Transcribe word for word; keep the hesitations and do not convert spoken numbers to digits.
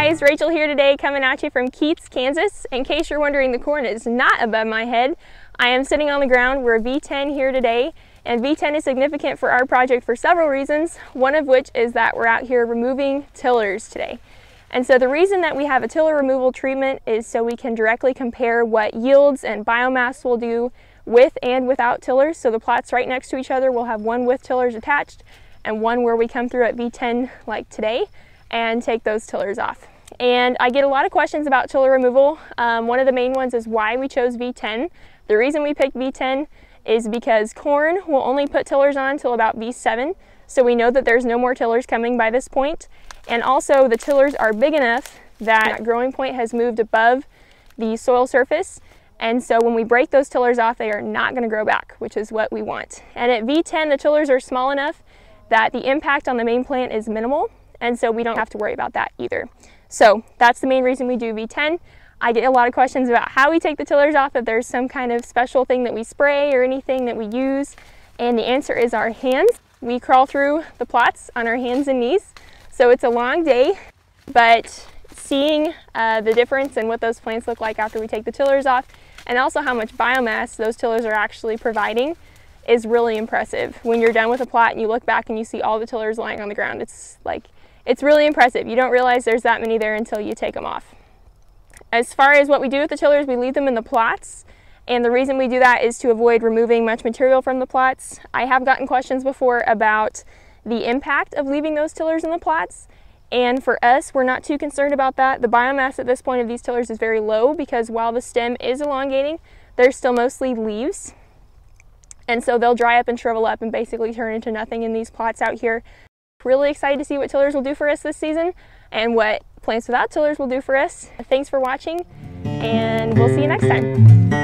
guys, Rachel here today coming at you from Keats, Kansas. In case you're wondering, the corn is not above my head. I am sitting on the ground. We're V ten here today, and V ten is significant for our project for several reasons, one of which is that we're out here removing tillers today. And so the reason that we have a tiller removal treatment is so we can directly compare what yields and biomass will do with and without tillers. So the plots right next to each other will have one with tillers attached and one where we come through at V ten like today and take those tillers off. And I get a lot of questions about tiller removal. Um, one of the main ones is why we chose V ten. The reason we picked V ten is because corn will only put tillers on until about V seven, so we know that there's no more tillers coming by this point. And also the tillers are big enough that that growing point has moved above the soil surface, and so when we break those tillers off, they are not going to grow back, which is what we want. And at V ten, the tillers are small enough that the impact on the main plant is minimal, and so we don't have to worry about that either. So that's the main reason we do V ten. I get a lot of questions about how we take the tillers off, if there's some kind of special thing that we spray or anything that we use, and the answer is our hands. We crawl through the plots on our hands and knees, so it's a long day, but seeing uh, the difference in what those plants look like after we take the tillers off, and also how much biomass those tillers are actually providing, is really impressive. When you're done with a plot and you look back and you see all the tillers lying on the ground, it's like, it's really impressive. You don't realize there's that many there until you take them off. As far as what we do with the tillers, we leave them in the plots, and the reason we do that is to avoid removing much material from the plots. I have gotten questions before about the impact of leaving those tillers in the plots, and for us, we're not too concerned about that. The biomass at this point of these tillers is very low because while the stem is elongating, they're still mostly leaves, and so they'll dry up and shrivel up and basically turn into nothing in these plots out here. Really excited to see what tillers will do for us this season and what plants without tillers will do for us. Thanks for watching, and we'll see you next time.